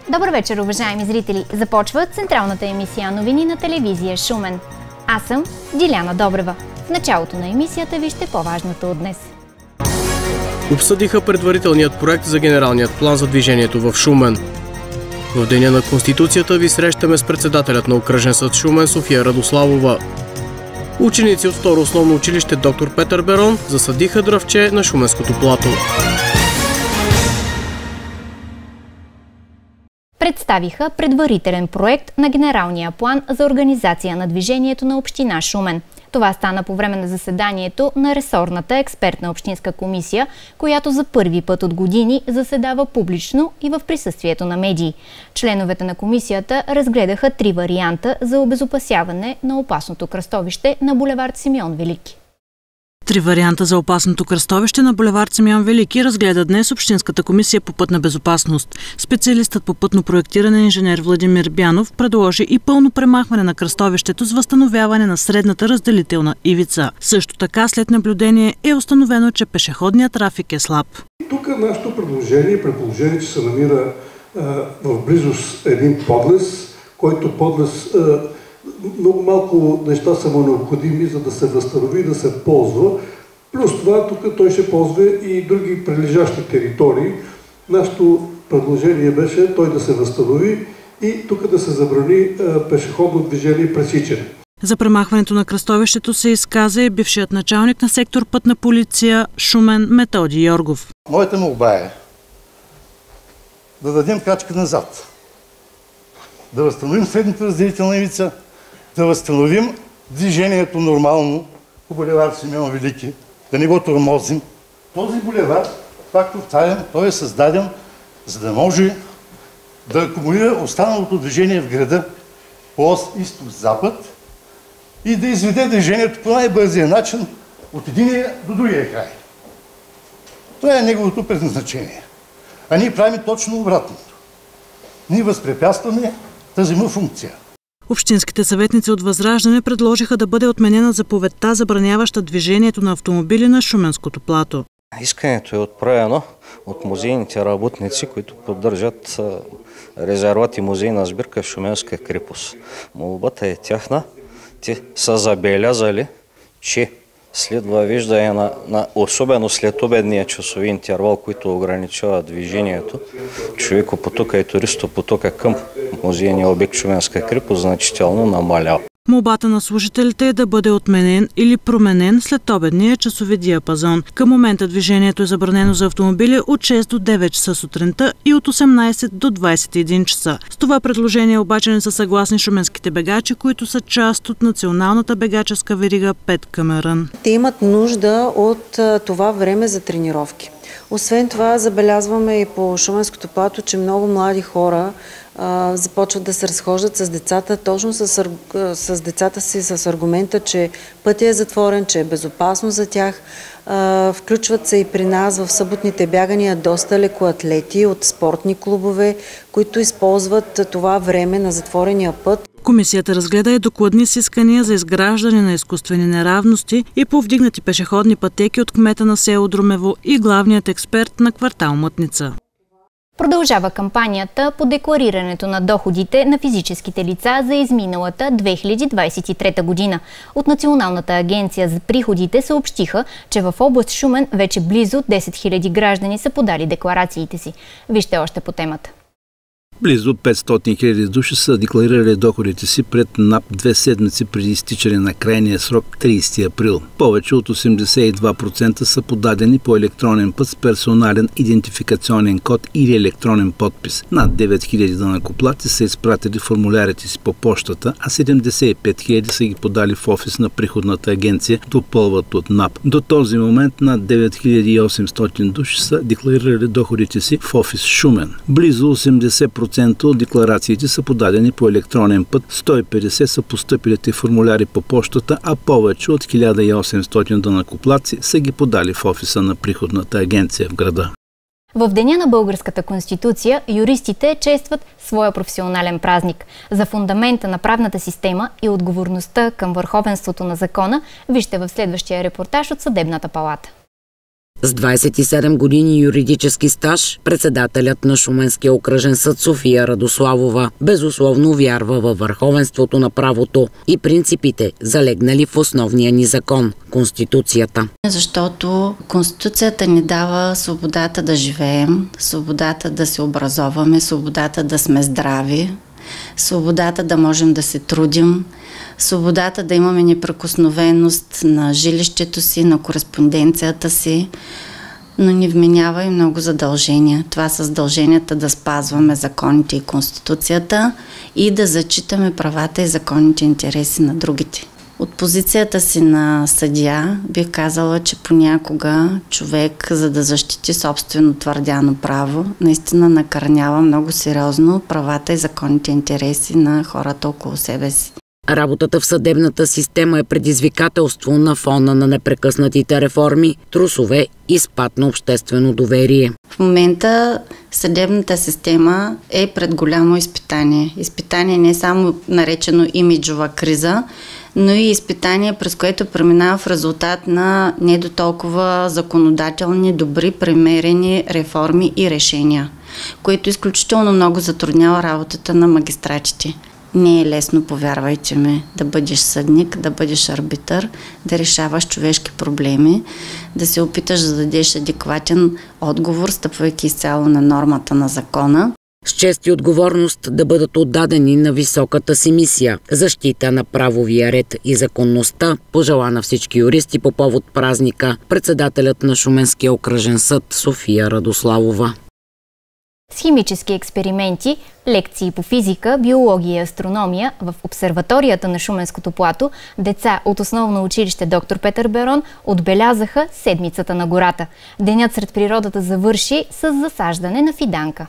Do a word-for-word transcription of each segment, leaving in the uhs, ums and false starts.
Добър вечер, уважаеми зрители! Започва централната емисия новини на телевизия Шумен. Аз съм Диляна Добрева. В началото на емисията вижте по-важното от днес. Обсъдиха предварителният проект за генералният план за движението в Шумен. В Деня на Конституцията ви срещаме с председателят на Окръжен съд Шумен София Радославова. Ученици от второ основно училище доктор Петър Берон засадиха дръвче на Шуменското плато. Представиха предварителен проект на генералния план за организация на движението на община Шумен. Това стана по време на заседанието на ресорната експертна общинска комисия, която за първи път от години заседава публично и в присъствието на медии. Членовете на комисията разгледаха три варианта за обезопасяване на опасното кръстовище на булевард Симеон Велики. Три варианта за опасното кръстовище на булевард Симеон Велики разгледа днес Общинската комисия по пътна безопасност. Специалистът по пътно проектиране инженер Владимир Бянов предложи и пълно премахване на кръстовището с възстановяване на средната разделителна ивица. Също така след наблюдение е установено, че пешеходният трафик е слаб. Тук нашето предложение, предположение, че се намира а, в близост един подлез, който подлез а, много малко неща са му необходими, за да се възстанови и да се ползва. Плюс това, тук той ще ползва и други прилежащи територии. Нашето предложение беше той да се възстанови и тук да се забрани пешеходно движение и пресичане. За премахването на кръстовището се изказа и бившият началник на сектор пътна полиция Шумен Методи Йоргов. Моята молба е да дадем крачка назад, да възстановим средната разделителна ивица, да възстановим движението нормално по булевард Симеон Велики, да не го тормозим. Този булевард, пак повтарям, той е създаден, за да може да акумулира останалото движение в града по ос изток-запад и да изведе движението по най-бързия начин от единия до другия край. Това е неговото предназначение. А ние правим точно обратното. Ние възпрепятстваме тази му функция. Общинските съветници от Възраждане предложиха да бъде отменена заповедта, забраняваща движението на автомобили на Шуменското плато. Искането е отправено от музейните работници, които поддържат резерват и музейна сбирка в Шуменска крепост. Молбата е тяхна. Те са забелязали, че след въвеждане на, на особено след обедния часови интервал, който ограничава движението, човекопотока и туристопотока към музейния обект Шуменска крепост значително намалява. Молбата на служителите е да бъде отменен или променен след обедния часови диапазон. Към момента движението е забранено за автомобили от шест до девет часа сутринта и от осемнайсет до двайсет и един часа. С това предложение обаче не са съгласни шуменските бегачи, които са част от националната бегаческа верига Пет Камерън. Те имат нужда от това време за тренировки. Освен това, забелязваме и по Шуменското плато, че много млади хора а, започват да се разхождат с децата, точно с, с децата си с аргумента, че пътят е затворен, че е безопасно за тях. А, включват се и при нас в съботните бягания доста лекоатлети от спортни клубове, които използват това време на затворения път. Комисията разгледа и докладни с искания за изграждане на изкуствени неравности и повдигнати пешеходни пътеки от кмета на село Друмево и главният експерт на квартал Мътница. Продължава кампанията по декларирането на доходите на физическите лица за изминалата две хиляди двайсет и трета година. От Националната агенция за приходите съобщиха, че в област Шумен вече близо десет хиляди граждани са подали декларациите си. Вижте още по темата. Близо петстотин хиляди души са декларирали доходите си пред НАП две седмици преди изтичане на крайния срок трийсети април. Повече от осемдесет и два процента са подадени по електронен път с персонален идентификационен код или електронен подпис. Над девет хиляди данъкоплатци са изпратили формулярите си по пощата, а седемдесет и пет хиляди са ги подали в офис на приходната агенция, допълват от НАП. До този момент над девет хиляди и осемстотин души са декларирали доходите си в офис Шумен. Близо осемдесет процента от декларациите са подадени по електронен път, сто и петдесет са постъпилите формуляри по пощата, а повече от хиляда и осемстотин данъкоплатци са ги подали в офиса на приходната агенция в града. В Деня на Българската конституция юристите честват своя професионален празник. За фундамента на правната система и отговорността към върховенството на закона вижте в следващия репортаж от Съдебната палата. С двадесет и седем години юридически стаж, председателят на Шуменския окръжен съд София Радославова безусловно вярва във върховенството на правото и принципите, залегнали в основния ни закон – Конституцията. Защото Конституцията ни дава свободата да живеем, свободата да се образоваме, свободата да сме здрави, свободата да можем да се трудим, свободата да имаме неприкосновеност на жилището си, на кореспонденцията си, но ни вменява и много задължения. Това са задълженията да спазваме законите и Конституцията и да зачитаме правата и законните интереси на другите. От позицията си на съдия бих казала, че понякога човек, за да защити собствено твърдяно право, наистина накърнява много сериозно правата и законните интереси на хората около себе си. Работата в съдебната система е предизвикателство на фона на непрекъснатите реформи, трусове и спад на обществено доверие. В момента съдебната система е пред голямо изпитание. Изпитание не само наречено имиджова криза, но и изпитание, през което преминава в резултат на не до толкова законодателни, добри, премерени реформи и решения, което изключително много затруднява работата на магистратите. Не е лесно, повярвайте ме, да бъдеш съдник, да бъдеш арбитър, да решаваш човешки проблеми, да се опиташ да дадеш адекватен отговор, стъпвайки изцяло на нормата на закона. С чест и отговорност да бъдат отдадени на високата си мисия – защита на правовия ред и законността, пожела на всички юристи по повод празника председателят на Шуменския окръжен съд София Радославова. С химически експерименти, лекции по физика, биология и астрономия в обсерваторията на Шуменското плато деца от основно училище доктор Петър Берон отбелязаха Седмицата на гората. Денят сред природата завърши с засаждане на фиданка.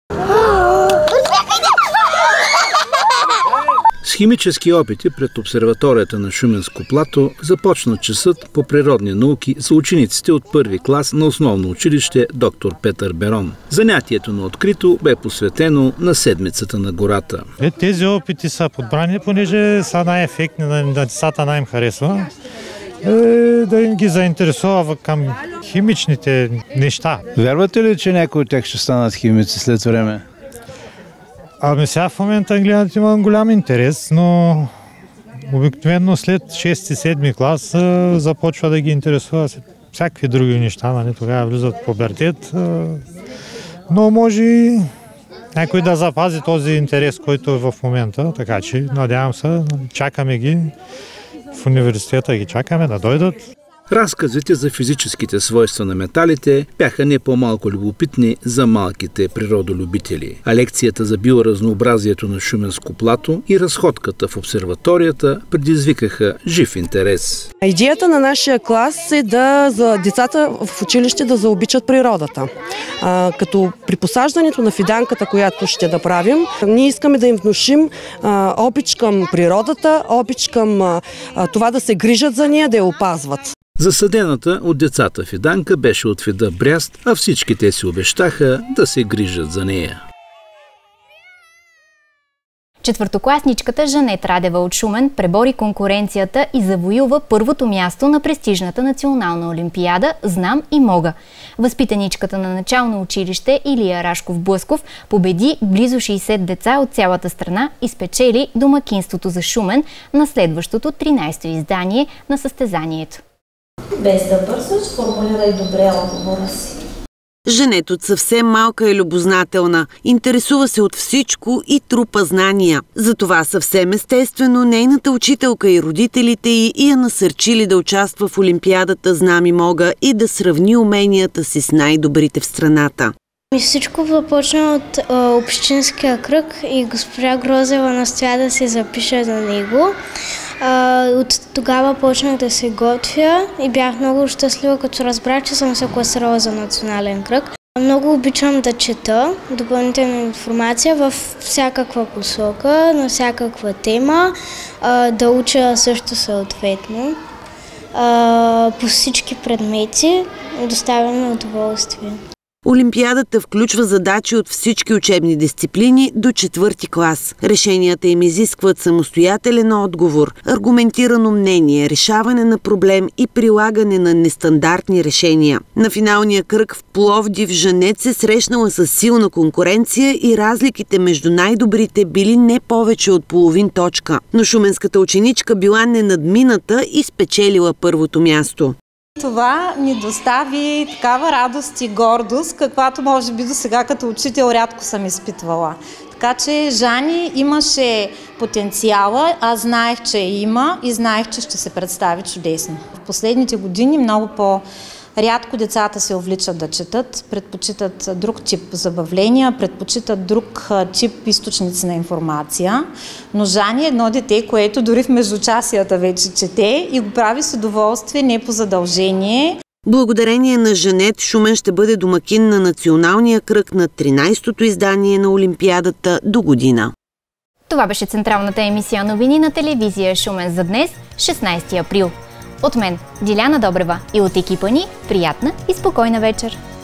С химически опити пред обсерваторията на Шуменско плато започна часът по природни науки за учениците от първи клас на основно училище доктор Петър Берон. Занятието на открито бе посветено на Седмицата на гората. Е, тези опити са подбрани, понеже са най-ефектни, на децата най-им харесва. Е, да им ги заинтересува към химичните неща. Вярвате ли, че някои от тях ще станат химици след време? Ами сега в момента гледат имам голям интерес, но обикновено след шести-седми клас започва да ги интересува всякакви други неща, нали? Тогава влизат в пубертет, но може и някой да запази този интерес, който е в момента, така че надявам се, чакаме ги в университета, ги чакаме да дойдат. Разказите за физическите свойства на металите бяха не по-малко любопитни за малките природолюбители. А лекцията за биоразнообразието на Шуменско плато и разходката в обсерваторията предизвикаха жив интерес. Идеята на нашия клас е да за децата в училище да заобичат природата. А, като при посаждането на фиданката, която ще направим, ние искаме да им внушим а, обич към природата, обич към а, това да се грижат за нея, да я опазват. Засадената от децата фиданка беше от вида бряст, а всички те си обещаха да се грижат за нея. Четвъртокласничката Жанет Радева от Шумен пребори конкуренцията и завоюва първото място на престижната национална олимпиада «Знам и мога». Възпитаничката на начално училище Илия Рашков Блъсков победи близо шейсет деца от цялата страна и спечели домакинството за Шумен на следващото тринадесето издание на състезанието. Без да бързаш, формулирай добре отговора си. Жанет от съвсем малка е любознателна, интересува се от всичко и трупа знания. Затова съвсем естествено нейната учителка и родителите й я насърчили да участва в олимпиадата «Знам и мога» и да сравни уменията си с най-добрите в страната. Всичко започна от а, общинския кръг и госпожа Грозева настоя да се запиша на него. А, от тогава почнах да се готвя и бях много щастлива, като разбрах, че съм се класирала за национален кръг. Много обичам да чета допълнителна информация в всякаква посока, на всякаква тема, а, да уча също съответно. А, по всички предмети доставя ми удоволствие. Олимпиадата включва задачи от всички учебни дисциплини до четвърти клас. Решенията им изискват самостоятелен отговор, аргументирано мнение, решаване на проблем и прилагане на нестандартни решения. На финалния кръг в Пловдив Жанет се срещнала с силна конкуренция и разликите между най-добрите били не повече от половин точка. Но шуменската ученичка била ненадмината и спечелила първото място. Това ни достави такава радост и гордост, каквато може би до сега като учител рядко съм изпитвала. Така че Жани имаше потенциала, аз знаех, че има и знаех, че ще се представи чудесно. В последните години много по- Рядко децата се увличат да четат, предпочитат друг тип забавления, предпочитат друг тип източници на информация. Но Жани е едно дете, което дори в междучасията вече чете и го прави с удоволствие, не по задължение. Благодарение на Жанет, Шумен ще бъде домакин на националния кръг на тринайсетото издание на Олимпиадата до година. Това беше централната емисия новини на телевизия Шумен за днес, шестнайсети април. От мен, Диляна Добрева, и от екипа ни, приятна и спокойна вечер!